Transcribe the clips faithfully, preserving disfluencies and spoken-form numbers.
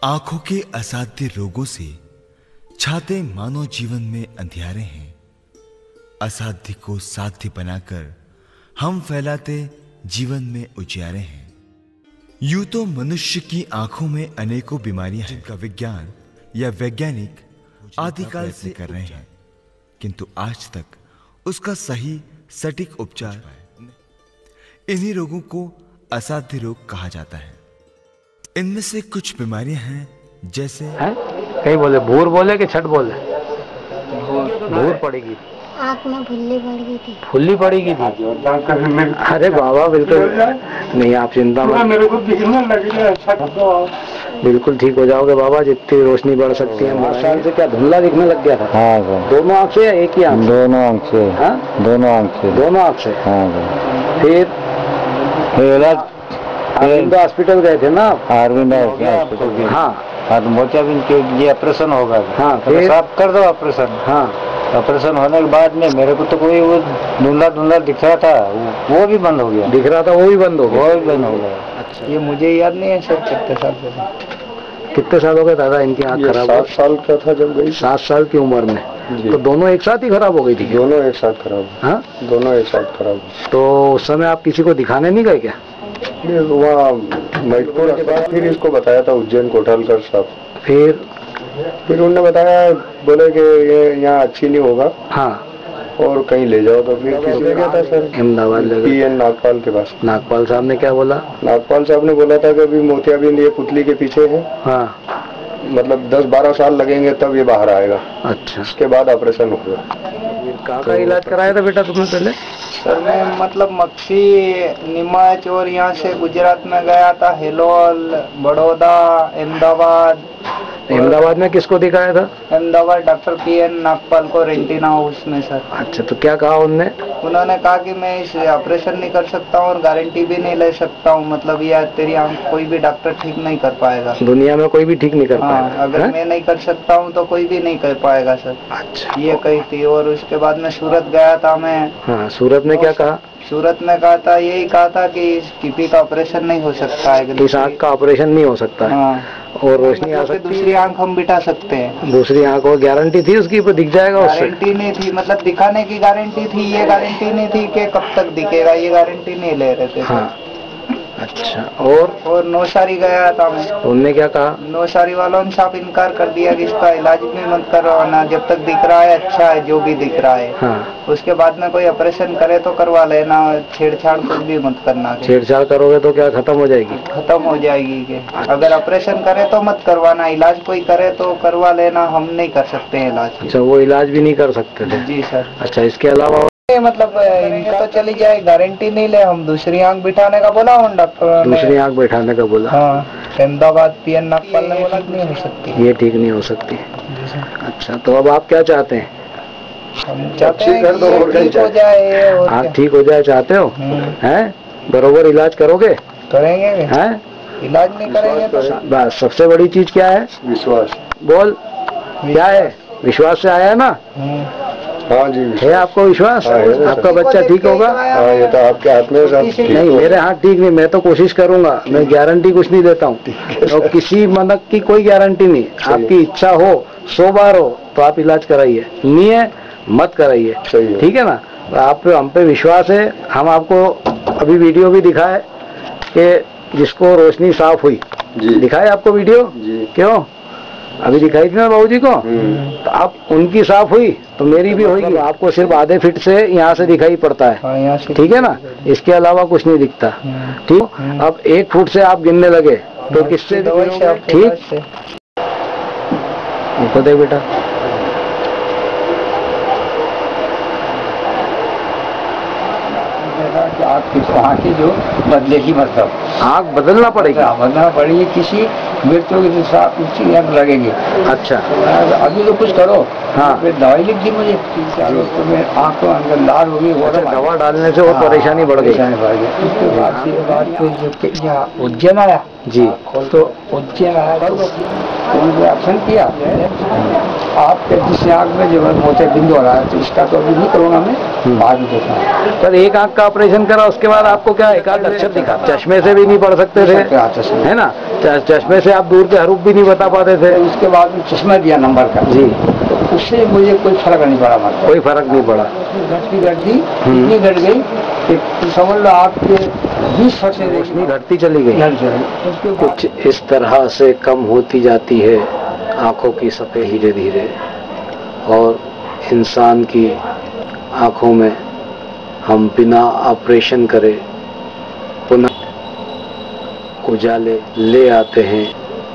आंखों के असाध्य रोगों से छाते मानव जीवन में अंधियारे हैं। असाध्य को साध्य बनाकर हम फैलाते जीवन में उजियारे हैं। यूं तो मनुष्य की आंखों में अनेकों बीमारियां हैं, जिनका विज्ञान या वैज्ञानिक आदिकाल से कर रहे हैं, किंतु आज तक उसका सही सटीक उपचार इन्हीं रोगों को असाध्य रोग कहा जाता है। इनमें से कुछ बीमारियां हैं जैसे है? कहीं बोले भूर बोले कि छठ बोले? भूर पड़ेगी, आँख में फुल्ली पड़ गई थी। फुल्ली पड़ेगी थी। अरे बाबा बिल्कुल नहीं, आप चिंता मत, मेरे को दिखने लगी है। बिल्कुल ठीक हो जाओगे बाबा। जितनी रोशनी बढ़ सकती है। बारह साल से क्या धुंधला दिखने लग गया था? हाँ सर। दोनों आँख से या एक ही आँख? दोनों आँख से। हाँ? दोनों आँख से। दोनों आँख से। हाँ सर। फिर इलाज अरविंद हॉस्पिटल गए थे ना? अरविंद हॉस्पिटल। हाँ हाँ तो मोतियाबिंद के ये ऑपरेशन होगा। हाँ तो फिर साफ कर दो ऑपरेशन। हाँ ऑपरेशन होने के बाद में मेरे को तो कोई वो धुंधला धुंधला दिख रहा था, वो भी बंद हो गया। दिख रहा था वो भी बंद हो गया। वो भी बंद हो गया। अच्छा, ये मुझे याद नहीं है सर कितने साल पहले। कितने साल हो गए दादा इनकी आँख खराब? सात साल का था जब गई। सात साल की उम्र में। तो दोनों एक साथ ही खराब हो गई थी? दोनों एक साथ खराब। हाँ दोनों एक साथ खराब। तो उस समय आप किसी को दिखाने नहीं गए क्या? वहाँ मजबूर के बाद फिर इसको बताया था उज्जैन कोठालकर साहब। फिर फिर उन्होंने बताया, बोले कि ये यहाँ अच्छी नहीं होगा। हाँ और कहीं ले जाओ। तो फिर किस ले गया था सर? अहमदाबाद ले पी गए। एन नागपाल के पास। नागपाल साहब ने क्या बोला? नागपाल साहब ने बोला था कि अभी मोतियाबिंद ये पुतली के पीछे है। हाँ मतलब दस बारह साल लगेंगे तब ये बाहर आएगा। अच्छा, उसके बाद ऑपरेशन होगा। कहाँ का इलाज कराया था बेटा तुमने पहले? सर मैं मतलब मक्सी, नीमच और यहाँ से गुजरात में गया था, हेलोल, बड़ौदा, अहमदाबाद। अहमदाबाद में किसको दिखाया था? Ahmedabad doctor P N Nagpal को, रेंटिना हाउस में सर। अच्छा, तो क्या कहा उनने? उन्होंने कहा कि मैं इस ऑपरेशन नहीं कर सकता हूँ और गारंटी भी नहीं ले सकता हूँ, मतलब यह तेरी आंख कोई भी डॉक्टर ठीक नहीं कर पाएगा। दुनिया में कोई भी ठीक नहीं कर हाँ, पाएगा। अगर है? मैं नहीं कर सकता हूँ तो कोई भी नहीं कर पाएगा सर। अच्छा, ये कही थी। और उसके बाद में सूरत गया था मैं। हाँ सूरत में क्या कहा? सूरत में कहा था, यही कहा था कि इस टीपी का ऑपरेशन नहीं हो सकता है। इस आँख का ऑपरेशन नहीं हो सकता है। हाँ, और रोशनी आ मतलब सकती दूसरी आंख हम बिठा सकते हैं। दूसरी आँख और गारंटी थी उसकी? पर दिख जाएगा उससे? गारंटी नहीं थी, मतलब दिखाने की गारंटी थी, ये गारंटी नहीं थी कि कब तक दिखेगा, ये गारंटी नहीं ले रहे थे। हाँ अच्छा, और और नौसारी गया था मैं। उनने क्या कहा? नौसारी वालों ने साफ इनकार कर दिया कि इसका इलाज भी मत करवाना, जब तक दिख रहा है अच्छा है जो भी दिख रहा है। हाँ, उसके बाद में कोई ऑपरेशन करे तो करवा लेना, छेड़छाड़ कुछ भी मत करना। छेड़छाड़ करोगे तो क्या खत्म हो जाएगी? खत्म हो जाएगी के। अगर ऑपरेशन करे तो मत करवाना, इलाज कोई करे तो करवा लेना, हम नहीं कर सकते हैं इलाज। अच्छा, वो इलाज भी नहीं कर सकते थे? जी सर। अच्छा, इसके अलावा मतलब इनके तो चली जाए, गारंटी नहीं ले, हम दूसरी आंख बिठाने का बोला उन डॉक्टर ने। दूसरी आंख बैठाने का बोला? हाँ, अहमदाबाद पी एन नागपाल ने बोला नहीं हो सकती, ये ठीक नहीं हो सकती। अच्छा, तो अब आप क्या चाहते हैं? हम चाहते हैं कि ये ठीक हो जाए। और आप क्या? ठीक हो जाए चाहते हो? हैं? बरोबर इलाज करोगे? करेंगे। हैं? इलाज नहीं करेंगे तो बस सबसे बड़ी चीज क्या है? विश्वास। बोल क्या है? विश्वास से आया ना? हाँ जी, है आपको विश्वास? हाँ, है, आपका बच्चा ठीक होगा? हाँ, ये तो आपके हाथ में सब ठीक नहीं, हो। मेरे हाथ ठीक नहीं, मैं तो कोशिश करूंगा, मैं गारंटी कुछ नहीं देता हूँ। और किसी मदद की कोई गारंटी नहीं। आपकी इच्छा हो, सौ बार हो तो आप इलाज कराइए, नहीं है मत कराइए। ठीक है ना? तो आप पे हम पे विश्वास है। हम आपको अभी वीडियो भी दिखाए कि जिसको रोशनी साफ हुई, दिखाए आपको वीडियो? क्यों अभी दिखाई थी ना बाबूजी को? तो अब उनकी साफ हुई तो मेरी भी होगी। आपको सिर्फ आधे फीट से यहाँ से दिखाई पड़ता है, ठीक है ना? इसके अलावा कुछ नहीं दिखता। ठीक, अब एक फुट से आप गिनने लगे तो किससे? ठीक, देखो देख बेटा, आँख की जो बदलेगी, मतलब आँख बदलना पड़ेगी? बदलना पड़ेगी, किसी व्यक्तियों के साथ ऊँची आँख लगेगी। अच्छा, अभी तो कुछ करो। हाँ, फिर दवाई लिख दी मुझे, तो मैं आँख तो अंदर लाल होगी। दवा डालने से और परेशानी बढ़ गई? उसके बाद फिर बाद फिर यहाँ उज्जैन आया जी। तो उज्जैन आया तो उन्होंने ऑप्शन किया, आपके जिस आँख में जो है मोतियाबिंद हो रहा है तो इसका तो अभी नहीं करूँगा मैं, बाद में देखा। पर एक आँख का ऑपरेशन ऑपरेशन करा उसके बाद आपको क्या एक आध अक्षर दिखा, चश्मे से भी नहीं पढ़ सकते थे, है ना, चश्मे से आप दूर के हरूफ भी नहीं बता पाते थे। उसके बाद में चश्मा दिया नंबर का जी, तो उससे मुझे कोई फर्क नहीं पड़ा, मतलब कोई फर्क नहीं पड़ा। घटती घटती इतनी घट गई कि समझ लो आपके बीस फट से रोशनी घटती चली गई। उसके बाद कुछ इस तरह से कम होती जाती है आंखों की सफेद धीरे धीरे, और इंसान की आंखों में हम बिना ऑपरेशन करे पुनः उजाले ले आते हैं,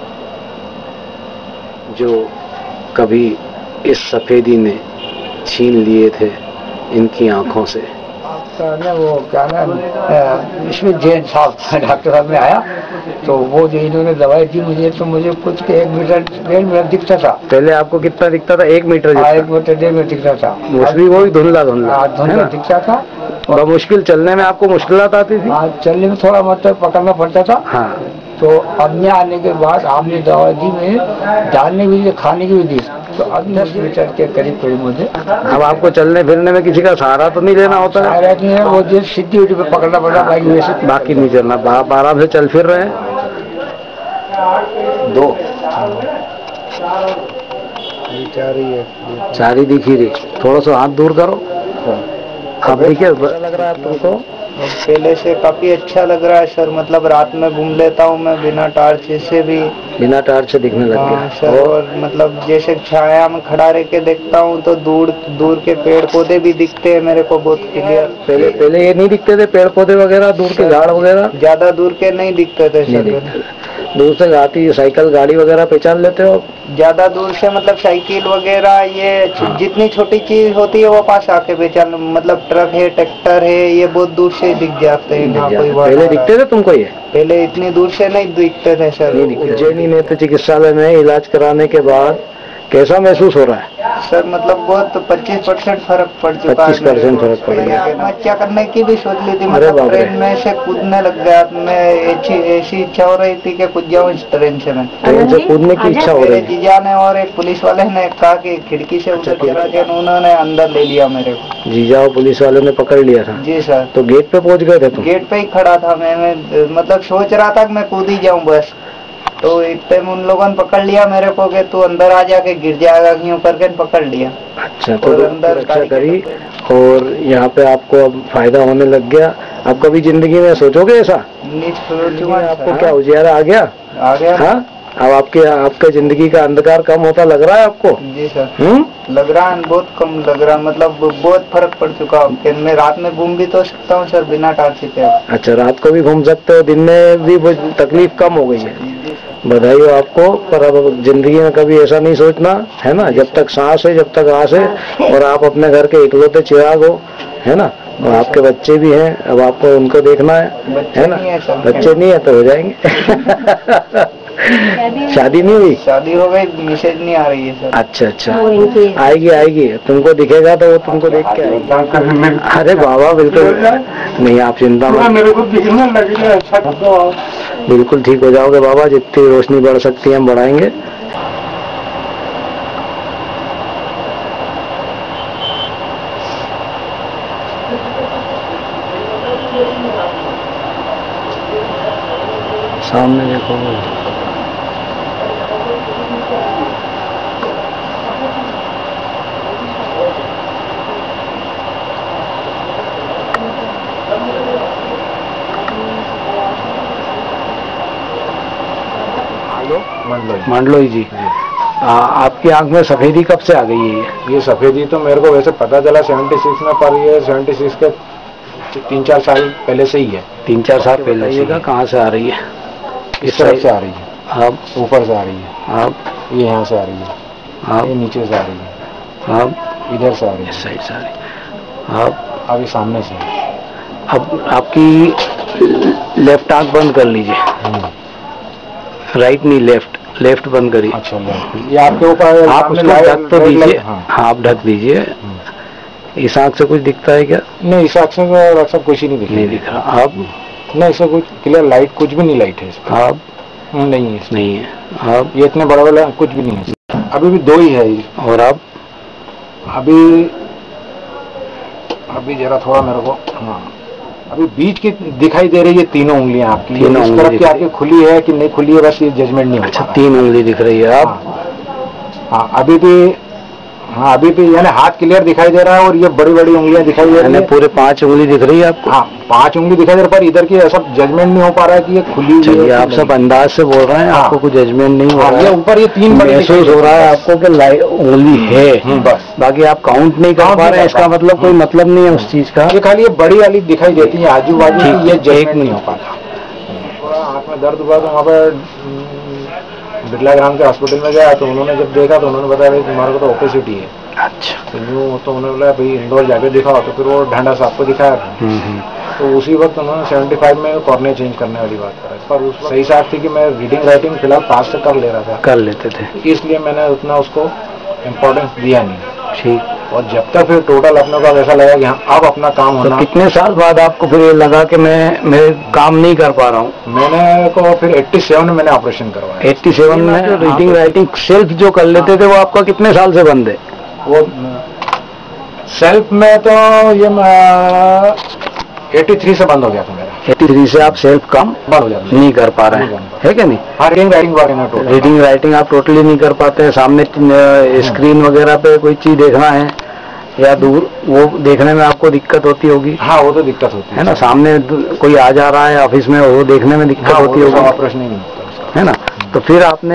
जो कभी इस सफेदी ने छीन लिए थे इनकी आंखों से। आपका ना वो क्या ना इसमें जैन साहब डॉक्टर साहब में आया, तो वो जो इन्होंने दवाई दी मुझे, तो मुझे कुछ के एक मीटर डेढ़ मीटर दिखता था। पहले आपको कितना दिखता था? एक मीटर हाँ, एक मीटर डेढ़ मीटर दिखता था। मोस्टली वो भी धुंधला धुंधला धुंधला दिखता था। और मुश्किल चलने में आपको मुश्किलात आती थी? हाँ, चलने में थोड़ा मतलब पकड़ना पड़ता था। हाँ, तो अब यहाँ आने के बाद आपने दवा दी, मुझे डालने भी दी, खाने की भी दी, तो अब दस मीटर के करीब करीब मुझे। अब आपको चलने फिरने में किसी का सहारा तो नहीं लेना होता है? सहारा नहीं है, वो जो सीधी उठी पे पकड़ना पड़ता, बाकी वैसे बाकी नहीं चलना, आप आराम से चल फिर रहे हैं। दो चार ही दिखी रही, थोड़ा सा हाथ दूर करो। आप देखिए, लग रहा है तुमको? पहले से काफी अच्छा लग रहा है सर, मतलब रात में घूम लेता हूँ मैं बिना टार्च से भी, बिना टार्च से दिखने लग हाँ गया सर। और मतलब जैसे छाया में खड़ा रह के देखता हूँ तो दूर दूर के पेड़ पौधे भी दिखते हैं मेरे को बहुत क्लियर। पहले पहले ये नहीं दिखते थे पेड़ पौधे वगैरह, दूर के झाड़ वगैरह? ज्यादा दूर के नहीं दिखते थे सर। दूर से आती साइकिल गाड़ी वगैरह पहचान लेते हो? ज्यादा दूर से मतलब साइकिल वगैरह, ये जितनी छोटी चीज होती है वो पास आके पहचान, मतलब ट्रक है, ट्रैक्टर है, ये बहुत दूर से दिख जाते हैं। हाँ, कोई पहले दिखते थे तुमको ये? पहले इतनी दूर से नहीं दिखते थे सर। उज्जैनी नेत्र चिकित्सालय में इलाज कराने के बाद कैसा महसूस हो रहा है? सर मतलब बहुत पच्चीस परसेंट फर्क पड़ चुका है। पच्चीस परसेंट फर्क पड़ गया। आत्महत्या करने की भी सोच ली थी, मतलब ट्रेन में से कूदने लग गया मैं, ऐसी ऐसी इच्छा हो रही थी कि कूद जाऊँ इस ट्रेन से। मैं ट्रेन से कूदने की इच्छा हो रही थी। जीजा ने और एक पुलिस वाले ने कहा कि खिड़की से उतर चला गया, उन्होंने अंदर ले लिया मेरे को। जीजा और पुलिस वाले ने पकड़ लिया था? जी सर। तो गेट पे पहुंच गए थे तुम? गेट पे ही खड़ा था मैं, मैं मतलब सोच रहा था कि मैं कूद ही जाऊँ बस, तो इतने में उन लोगों ने पकड़ लिया मेरे को कि तू अंदर आ जाके गिर जाएगा कहीं करके पकड़ लिया। अच्छा, तो अंदर रक्षा करी और यहाँ पे आपको अब फायदा होने लग गया। अब कभी जिंदगी में सोचोगे ऐसा? नहीं सोचूंगा। आपको क्या उजियारा आ गया? आ गया। हाँ, अब आपके आपके जिंदगी का अंधकार कम होता लग रहा है आपको? जी सर। हम्म, लग रहा है, बहुत कम लग रहा है, मतलब बहुत फर्क पड़ चुका है। मैं रात में घूम भी तो सकता हूँ सर बिना टार्च के। अच्छा, रात को भी घूम सकते हो, दिन में भी तकलीफ कम हो गई है। बधाई हो आपको। पर अब जिंदगी में कभी ऐसा नहीं सोचना है ना, जब तक सांस है, जब तक आस है, और आप अपने घर के इकलौते चिराग हो, है ना, और आपके बच्चे भी हैं, अब आपको उनको देखना है, है ना? बच्चे नहीं है तो हो जाएंगे। शादी नहीं हुई? शादी हो गई, मैसेज नहीं आ रही है सर। अच्छा अच्छा, आएगी आएगी, तुमको दिखेगा तो वो तुमको देख के आएगी। अरे बाबा बिल्कुल नहीं, आप चिंता मत, मेरे को दिखने लगी है। अच्छा, बिल्कुल ठीक हो जाओगे बाबा, जितनी रोशनी बढ़ सकती है हम बढ़ाएंगे। सामने देखो, मंडलोई जी, आ, आपकी आंख में सफेदी कब से आ गई है? ये ये सफेदी तो मेरे को वैसे पता चला छिहत्तर में, पर ये छिहत्तर के तीन चार साल पहले से ही है। तीन चार साल पहले से? कहाँ से आ रही है? इस तरफ से आ रही है। आप ऊपर से आ रही है। आप ये यहाँ से आ रही है। आप ये नीचे से आ रही है। आप इधर से आ रही है। इस साइड से आ रही है। आप अभी सामने से। अब आपकी लेफ्ट आंख बंद कर लीजिए, राइट नहीं, लेफ्ट लेफ्ट बंद करिए। अच्छा, ये आपके ऊपर आप उसको ढक तो दीजिए। हाँ, आप ढक दीजिए। इस आंख से कुछ दिखता है क्या? नहीं, इस आंख से सब कुछ ही नहीं दिख नहीं दिख रहा। आप नहीं, इससे कुछ क्लियर लाइट कुछ भी नहीं, लाइट है इसमें। आप नहीं है, नहीं है। आप ये इतने बड़े बड़े कुछ भी नहीं है, अभी भी दो ही है ये। और आप अभी अभी जरा थोड़ा मेरे को, हाँ अभी बीच की दिखाई दे रही है तीनों उंगलियां आपकी, तीनों इस उंगली तरफ दिख की रही आपकी खुली है कि नहीं खुली है, बस ये जजमेंट नहीं हो अच्छा, पा रहा। तीन उंगली दिख रही है आप। हाँ अभी भी, हाँ अभी भी यानी हाथ क्लियर दिखाई दे रहा है और ये बड़ी बड़ी उंगलियां दिखाई दे रही यानी है। पूरे पांच उंगली दिख रही है आपको। हाँ पांच उंगली दिखाई दे रही है, पर इधर की ऐसा जजमेंट नहीं हो पा रहा है कि ये खुली हुई है चलिए, कि आप नहीं। सब अंदाज से बोल रहे हैं, हाँ। आपको कुछ जजमेंट नहीं हो हाँ, रहा ये है, ऊपर ये तीन बड़ी महसूस दिखाई हो दे रहा है बस। आपको कि लाई- उंगली है, हम्म, बस। बाकी आप काउंट नहीं कर काउंट पा नहीं रहे हैं, कर इसका पा- मतलब कोई मतलब नहीं है उस चीज का। ये खाली ये बड़ी वाली दिखाई देती है आजू बाजू की, ये ठीक, जजमेंट एक नहीं हो पाता। थोड़ा आँख में दर्द हुआ तो वहाँ पर बिरला ग्राम के हॉस्पिटल में गया, तो उन्होंने जब देखा तो उन्होंने बताया भाई तुम्हारे को तो ओपेसिटी है। अच्छा। तो यूँ तो उन्होंने बोला भाई इंदौर जाके दिखाओ, तो फिर वो ढांडा साहब को दिखाया। हम्म हम्म। तो उसी वक्त उन्होंने पचहत्तर में कॉर्निया चेंज करने वाली बात करा, पर उस वक्त सही साथ थी कि मैं रीडिंग राइटिंग फिलहाल पास से कर ले रहा था, कर लेते थे। इसलिए मैंने उतना उसको इम्पोर्टेंस दिया नहीं। ठीक। और जब तक फिर टोटल अपने को ऐसा लगा कि हाँ अब अपना काम तो होना, कितने साल बाद आपको फिर ये लगा कि मैं मैं काम नहीं कर पा रहा हूँ? मैंने को फिर सत्तासी में मैंने ऑपरेशन करवाया। सत्तासी में जो रीडिंग राइटिंग सेल्फ जो कर लेते थे वो आपका कितने साल से बंद है? वो सेल्फ में तो ये तिरासी से बंद हो गया था मेरा। तिरासी से आप सेल्फ काम बंद हो जाता नहीं कर पा रहे नहीं हैं, कर है क्या नहीं? हाँ रीडिंग राइटिंग बारे में टोटल रीडिंग राइटिंग आप टोटली नहीं कर पाते हैं। सामने स्क्रीन वगैरह पे कोई चीज देखना है या दूर, वो देखने में आपको दिक्कत होती होगी, हाँ वो तो दिक्कत होती है ना? सामने कोई आ जा रहा है ऑफिस में, वो देखने में दिक्कत हाँ, होती वो तो होगी, ऑपरेशन ही नहीं होता उसका। है ना? तो फिर आपने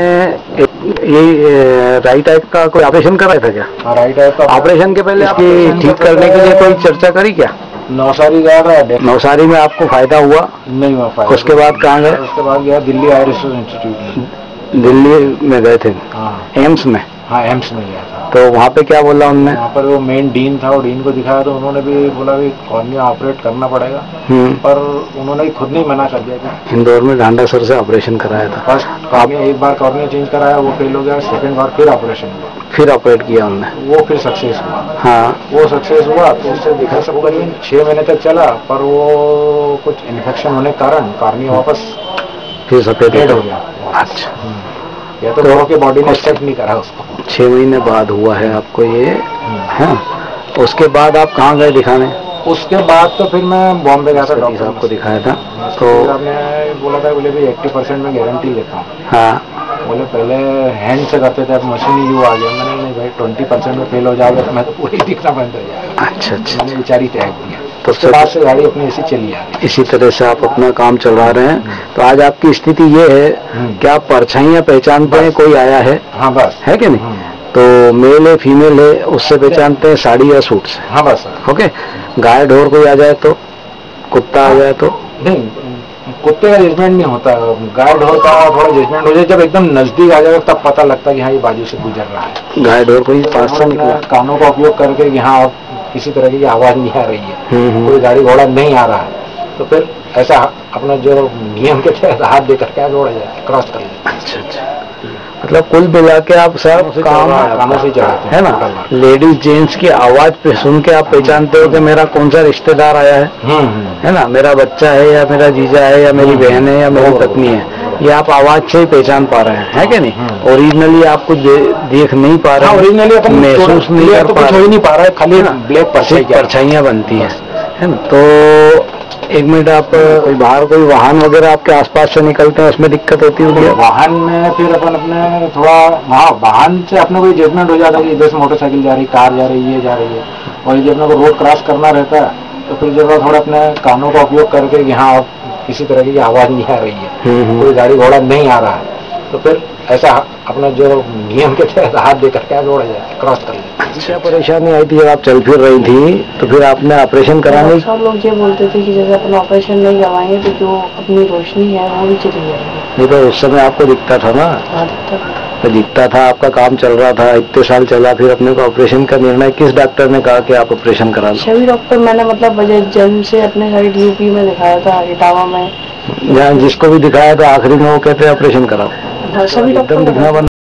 ये राइट आई का कोई ऑपरेशन कराया था क्या? हाँ राइट है। तो ऑपरेशन के पहले आपकी ऑपरेशन के ठीक करने के लिए पहले- कोई चर्चा करी क्या? नौसारी गया था, नवसारी में आपको फायदा हुआ? नहीं हुआ फायदा। उसके बाद कहाँ गए? उसके बाद गया दिल्ली हायर रिसर्च इंस्टीट्यूट में। दिल्ली में गए थे, हाँ एम्स में। हाँ एम्स में गया था। तो वहाँ पे क्या बोला उनने? वहाँ पर वो मेन डीन था, वो डीन को दिखाया तो उन्होंने भी बोला भी कॉर्निया ऑपरेट करना पड़ेगा, हम्म। पर उन्होंने खुद नहीं मना कर दिया कि इंदौर में ढांडा सर से ऑपरेशन कराया था। फर्स्ट कॉर्निया एक बार कॉर्निया चेंज कराया, वो फेल हो गया, सेकंड बार फिर ऑपरेशन हुआ, फिर ऑपरेट किया उनने। वो फिर सक्सेस हुआ। हाँ। वो सक्सेस हुआ तो उससे दिखा सब करीबन छः महीने तक चला, पर वो कुछ इन्फेक्शन होने के कारण कॉर्निया वापस फिर सफेद डेड हो हो गया। गया। अच्छा। या तो लोगों की बॉडी ने एक्सेप्ट नहीं करा उसको। छह महीने बाद हुआ है आपको ये, है? उसके बाद आप कहाँ गए दिखाने? उसके बाद तो फिर मैं बॉम्बे गया था, डॉक्टर डॉक्टर साहब को दिखाया था। तो तो आपने बोला था, बोले भी अस्सी परसेंट में गारंटी लेता हूँ। हाँ, बोले पहले हैंड से करते थे, अब मशीन यू आ गया। मैंने नहीं भाई ट्वेंटी परसेंट में फेल हो जाएगा तो मैं तो पूरी दिखना बंद हो जाएगा। अच्छा अच्छा। मैंने बेचारी त्याग दिया। तो उसके बाद से गाड़ी अपनी ऐसी चली आ रही। इसी तरह से आप अपना काम चला रहे हैं। तो आज आपकी स्थिति ये है कि आप परछाइयाँ पहचानते हैं, कोई आया है, हाँ बस, है कि नहीं? तो मेल है फीमेल है उससे पहचानते हैं, साड़ी या सूट से। हाँ बस। ओके। गाय ढोर कोई आ जाए तो, कुत्ता आ जाए तो? नहीं, कुत्ते का जजमेंट नहीं होता, गाय ढोर का थोड़ा जजमेंट हो जाए, जब एकदम नजदीक आ जाएगा तब पता लगता है कि हाँ ये बाजू से गुजर रहा है। गाय ढोर कोई पास से निकला? कानों का उपयोग करके कि हाँ किसी तरह की आवाज नहीं आ रही है, हम्म, हम्म। कोई गाड़ी घोड़ा नहीं आ रहा है, तो फिर ऐसा अपना जो नियम के तहत हाथ दे करके आगे बढ़ जाए, क्रॉस कर लेते हैं। अच्छा अच्छा। मतलब कुल मिला के आप सब काम कानों से चढ़ाते है ना? लेडीज जेंट्स की आवाज पे सुन के आप पहचानते हो कि मेरा कौन सा रिश्तेदार आया है, हम्म है ना? मेरा बच्चा है या मेरा जीजा है या मेरी बहन है या मेरी पत्नी है, ये आप आवाज से ही पहचान पा रहे हैं, है कि नहीं? ओरिजिनली आप कुछ दे, देख नहीं पा रहे हैं, ओरिजिनली अपन महसूस नहीं कर तो पा कुछ हो ही रहे, नहीं पा रहा है, खाली ब्लैक परछाई परछाइयाँ बनती हैं, है ना? तो एक मिनट, आप कोई बाहर कोई वाहन वगैरह आपके आसपास से निकलते हैं, उसमें दिक्कत होती होगी? वाहन में फिर अपन अपने थोड़ा वहाँ वाहन से अपने को जजमेंट हो जाता है कि इधर से मोटरसाइकिल जा रही, कार जा रही है, जा रही है, और यदि अपने को रोड क्रॉस करना रहता है तो फिर जब थोड़ा अपने कानों का उपयोग करके कि हाँ किसी तरह की आवाज नहीं आ रही है, कोई गाड़ी घोड़ा नहीं आ रहा है, तो फिर ऐसा अपना जो नियम के तहत हाथ दे करके आगे बढ़ जाए, क्रॉस कर लेते। क्या परेशानी आई थी जब आप चल फिर रही थी तो फिर आपने ऑपरेशन कराने? सब लोग ये बोलते थे कि जैसे अपन ऑपरेशन नहीं करवाएंगे तो जो अपनी रोशनी है वो भी चली जाएगी। नहीं, तो उस समय आपको दिखता था ना? हाँ, दिखता था। तो दिखता था, आपका काम चल रहा था, इतने साल चला, फिर अपने को ऑपरेशन का निर्णय किस डॉक्टर ने कहा कि आप ऑपरेशन करा लो? सभी डॉक्टर मैंने मतलब बजाज जन्म से अपने साइड यूपी में दिखाया था, इटावा में, जहाँ जिसको भी दिखाया तो आखिरी में वो कहते हैं ऑपरेशन कराओ। सभी डॉक्टर एकदम दिखना बंद